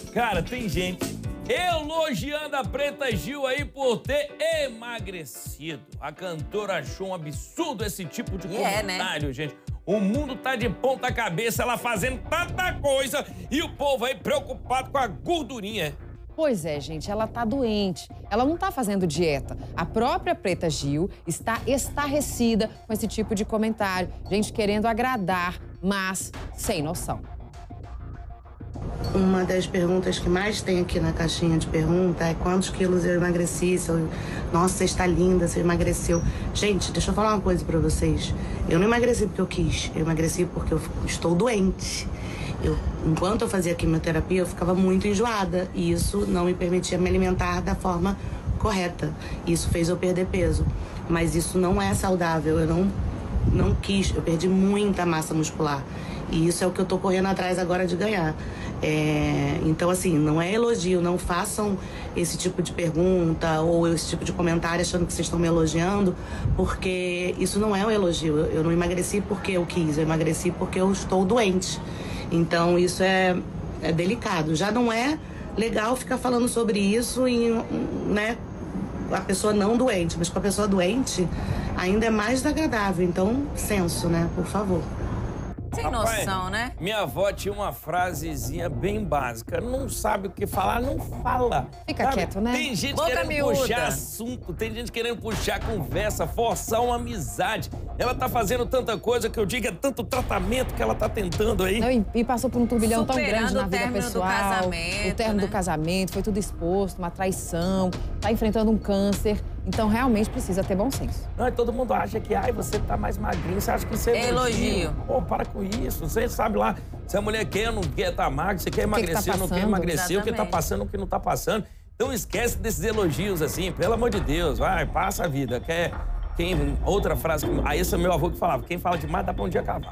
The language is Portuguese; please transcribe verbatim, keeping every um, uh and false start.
Cara, tem gente elogiando a Preta Gil aí por ter emagrecido. A cantora achou um absurdo esse tipo de Yeah, comentário, né? gente. O mundo tá de ponta cabeça, ela fazendo tanta coisa e o povo aí preocupado com a gordurinha. Pois é, gente, ela tá doente. Ela não tá fazendo dieta. A própria Preta Gil está estarrecida com esse tipo de comentário. Gente querendo agradar, mas sem noção. Uma das perguntas que mais tem aqui na caixinha de pergunta é quantos quilos eu emagreci. Se eu... Nossa, você está linda, você emagreceu. Gente, deixa eu falar uma coisa pra vocês. Eu não emagreci porque eu quis, eu emagreci porque eu estou doente. Eu, enquanto eu fazia quimioterapia, eu ficava muito enjoada e isso não me permitia me alimentar da forma correta. Isso fez eu perder peso, mas isso não é saudável. Eu não, não quis, eu perdi muita massa muscular e isso é o que eu tô correndo atrás agora de ganhar. É, então, assim, não é elogio, não façam esse tipo de pergunta ou esse tipo de comentário achando que vocês estão me elogiando, porque isso não é um elogio. Eu não emagreci porque eu quis, eu emagreci porque eu estou doente. Então, isso é, é delicado. Já não é legal ficar falando sobre isso em, né, a pessoa não doente, mas com a pessoa doente ainda é mais desagradável. Então, senso, né, por favor. Sem Rapaz, noção, né? Minha avó tinha uma frasezinha bem básica. Não sabe o que falar, não fala. Fica Sabe? quieto, né? Tem gente Boca querendo miúda. puxar assunto, tem gente querendo puxar conversa, forçar uma amizade. Ela tá fazendo tanta coisa que eu digo, é tanto tratamento que ela tá tentando aí. Não, e, e passou por um turbilhão tão Superando grande na o vida término do pessoal. casamento, o término né? do casamento, foi tudo exposto, uma traição, tá enfrentando um câncer. Então, realmente precisa ter bom senso. Não, e todo mundo acha que, ai, você tá mais magrinho, você acha que isso é É elogio. Pô, para com isso. Você sabe lá, se a mulher quer ou não quer tá magra, você quer que que tá emagrecer ou não quer passando? emagrecer, o que tá Exatamente. passando, o que não tá passando. Então esquece desses elogios assim, pelo amor de Deus, vai, passa a vida. Quer, quem, outra frase, que, ah, esse é meu avô que falava, quem fala demais dá pra um dia cavalo.